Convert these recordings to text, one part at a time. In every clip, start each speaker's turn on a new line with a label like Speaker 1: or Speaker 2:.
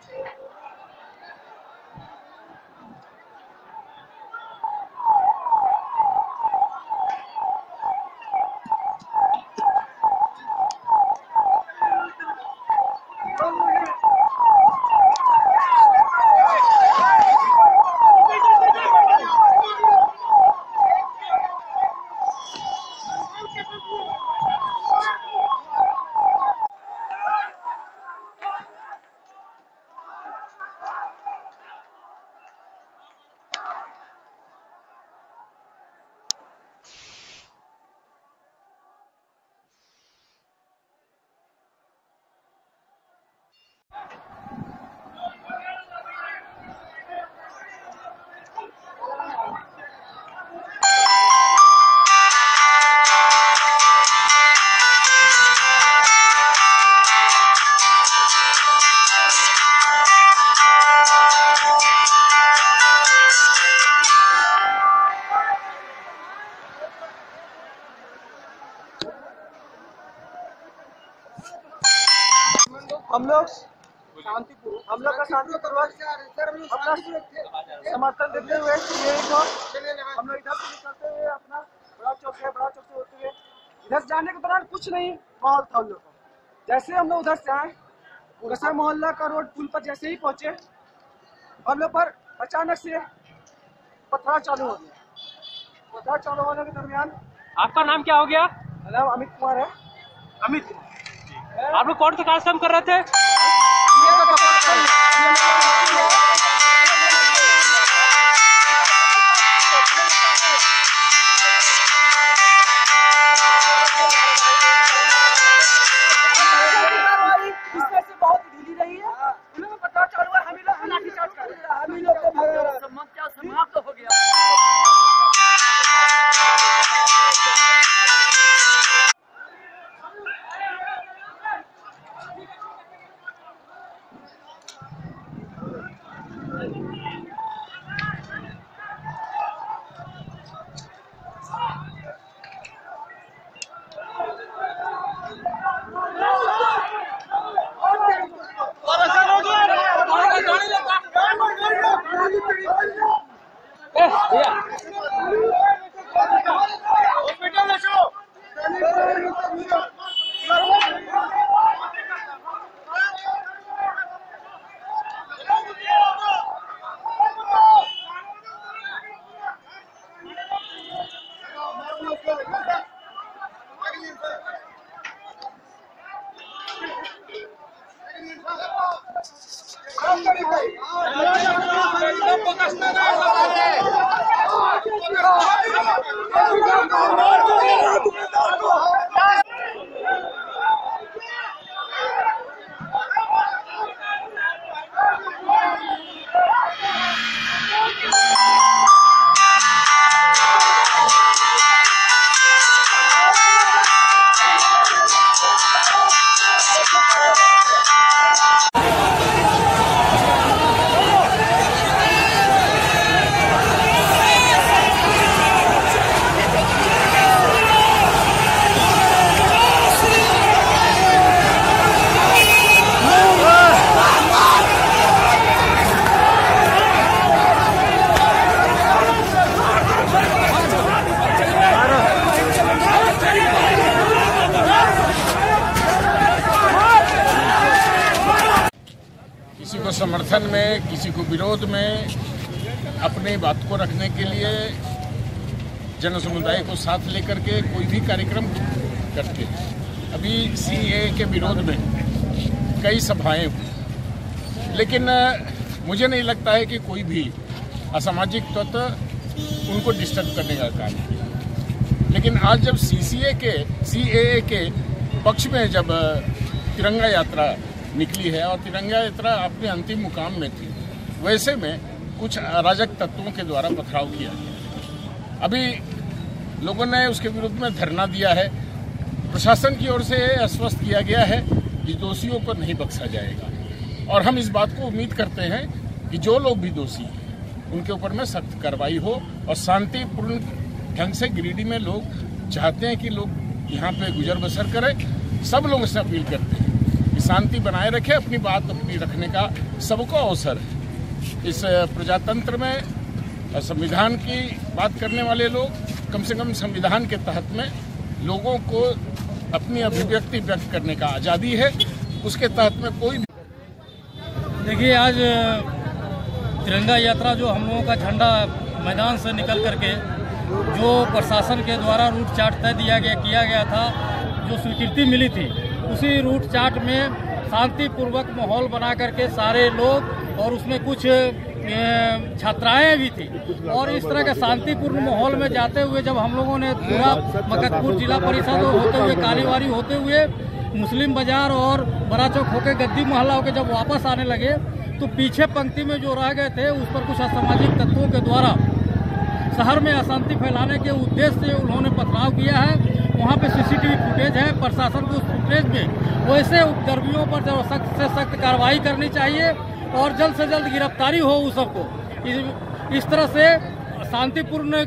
Speaker 1: हम लोग का शांतिपूर्वक अपना समर्थन देते हुए हम लोग इधर से निकलते हुए अपना बड़ा चौक से होते हुए इधर जाने के दौरान कुछ नहीं माहौल था हम लोग का। जैसे हम लोग उधर से आए गसर मोहल्ला का रोड पुल पर जैसे ही पहुंचे हम लोग पर अचानक से पथराव चालू हो गया। पथराव चालू होने के दरमियान
Speaker 2: आपका नाम क्या हो गया?
Speaker 1: नाम अमित कुमार है।
Speaker 2: अमित कुमार, आप लोग कौन सा कार्यक्रम कर रहे थे?
Speaker 1: इसमें से बहुत ढीली रही है। उन्होंने पता चालू हुआ हम लोग लाठीचार्ज कर रहे हैं। हम लोग को समाप्त हो गया।
Speaker 3: समर्थन में, किसी को विरोध में, अपनी बात को रखने के लिए जन समुदाय को साथ लेकर के कोई भी कार्यक्रम करते हैं। अभी सीएए के विरोध में कई सभाएं हुई, लेकिन मुझे नहीं लगता है कि कोई भी असामाजिक तत्व उनको डिस्टर्ब करने का काम किया। लेकिन आज जब सीएए के पक्ष में जब तिरंगा यात्रा निकली है और तिरंगा यात्रा अपने अंतिम मुकाम में थी, वैसे में कुछ अराजक तत्वों के द्वारा पथराव किया गया। अभी लोगों ने उसके विरुद्ध में धरना दिया है। प्रशासन की ओर से आश्वस्त किया गया है कि दोषियों को नहीं बख्शा जाएगा और हम इस बात को उम्मीद करते हैं कि जो लोग भी दोषी हैं उनके ऊपर में सख्त कार्रवाई हो और शांतिपूर्ण ढंग से गिरिडीह में लोग चाहते हैं कि लोग यहाँ पे गुजर बसर करें। सब लोगों से अपील करते हैं कि शांति बनाए रखे, अपनी बात अपनी रखने का सबको अवसर है। इस प्रजातंत्र में संविधान की बात करने वाले लोग कम से कम संविधान के तहत में लोगों को अपनी अभिव्यक्ति व्यक्त करने का आज़ादी है, उसके तहत में कोई भी।
Speaker 4: देखिए, आज तिरंगा यात्रा जो हम लोगों का झंडा मैदान से निकल करके जो प्रशासन के द्वारा रूट चार्ट तय किया गया था, जो स्वीकृति मिली थी, उसी रूट चार्ट में शांतिपूर्वक माहौल बना करके सारे लोग और उसमें कुछ छात्राएं भी थी, और इस तरह के शांतिपूर्ण माहौल में जाते हुए जब हम लोगों ने पूरा मकतपुर जिला परिषद होते हुए कालीवारी होते हुए मुस्लिम बाजार और बड़ा चौक होकर गद्दी मोहल्ला होकर जब वापस आने लगे तो पीछे पंक्ति में जो रह गए थे उस पर कुछ असामाजिक तत्वों के द्वारा शहर में अशांति फैलाने के उद्देश्य से उन्होंने पथराव किया है। वहाँ पे सीसीटीवी फुटेज है। प्रशासन को उस फुटेज में वैसे उपद्रवियों पर जो सख्त से सख्त कार्रवाई करनी चाहिए और जल्द से जल्द गिरफ्तारी हो उस सबको। इस तरह से शांतिपूर्ण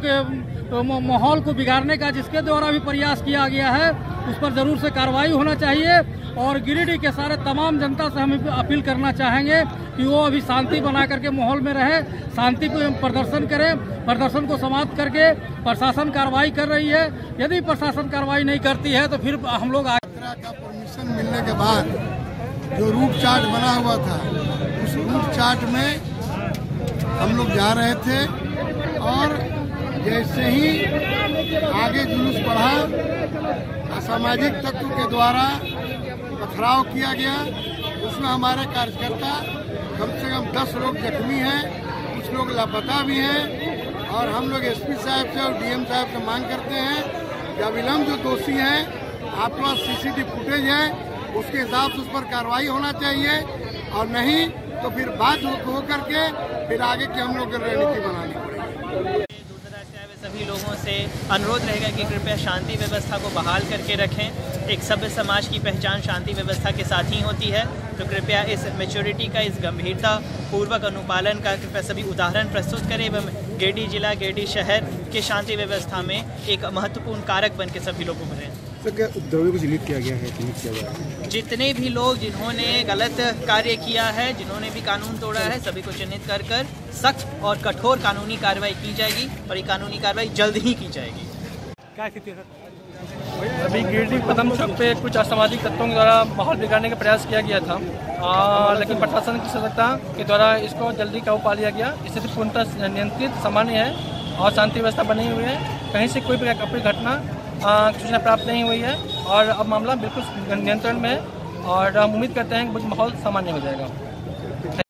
Speaker 4: माहौल को बिगाड़ने का जिसके द्वारा भी प्रयास किया गया है उस पर जरूर से कार्रवाई होना चाहिए। और गिरिडीह के सारे तमाम जनता से हम अपील करना चाहेंगे कि वो अभी शांति बना करके माहौल में रहे, शांति प्रदर्शन करें। प्रदर्शन को समाप्त करके प्रशासन कार्रवाई कर रही है। यदि प्रशासन कार्रवाई नहीं करती है तो फिर हम लोग
Speaker 5: यात्रा का परमिशन मिलने के बाद जो रूट चार्ट बना हुआ था उस रूट चार्ट में हम लोग जा रहे थे और जैसे ही आगे जुलूस बढ़ा असामाजिक तत्व के द्वारा पथराव किया गया। उसमें हमारे कार्यकर्ता कम से कम 10 लोग जख्मी हैं, कुछ लोग लापता भी हैं और हम लोग एसपी साहब से और डीएम साहब से मांग करते हैं कि अविलंब जो दोषी हैं आपके पास सीसीटीवी फुटेज है उसके हिसाब से उस पर कार्रवाई होना चाहिए और नहीं तो फिर बात हो करके फिर आगे की हम लोग रणनीति बनानी पड़ेगी।
Speaker 6: सभी लोगों से अनुरोध रहेगा कि कृपया शांति व्यवस्था को बहाल करके रखें। एक सभ्य समाज की पहचान शांति व्यवस्था के साथ ही होती है, तो कृपया इस मैच्योरिटी का, इस गंभीरता पूर्वक अनुपालन का कृपया सभी उदाहरण प्रस्तुत करें एवं गिरिडीह जिला, गिरिडीह शहर के शांति व्यवस्था में एक महत्वपूर्ण कारक बन के सभी लोग उभरें।
Speaker 7: उपद्रवियों को चिन्हित किया गया है,
Speaker 6: जितने भी लोग जिन्होंने गलत कार्य किया है, जिन्होंने भी कानून तोड़ा है, सभी को चिन्हित कर सख्त और कठोर कानूनी कार्रवाई की जाएगी और ये कानूनी कार्रवाई जल्द ही की जाएगी।
Speaker 2: क्या स्थिति है
Speaker 8: अभी गिरिडीह कदम चौक पे कुछ असामाजिक तत्वों के द्वारा माहौल बिगाड़ने का प्रयास किया गया था, लेकिन प्रशासन की सतर्कता के द्वारा इसको जल्दी काबू पा लिया गया। स्थिति पूर्णतः नियंत्रित, सामान्य है और शांति व्यवस्था बनी हुई है। कहीं से कोई प्रकार की घटना सूचना प्राप्त नहीं हुई है और अब मामला बिल्कुल नियंत्रण में है और हम उम्मीद करते हैं कि माहौल सामान्य हो जाएगा।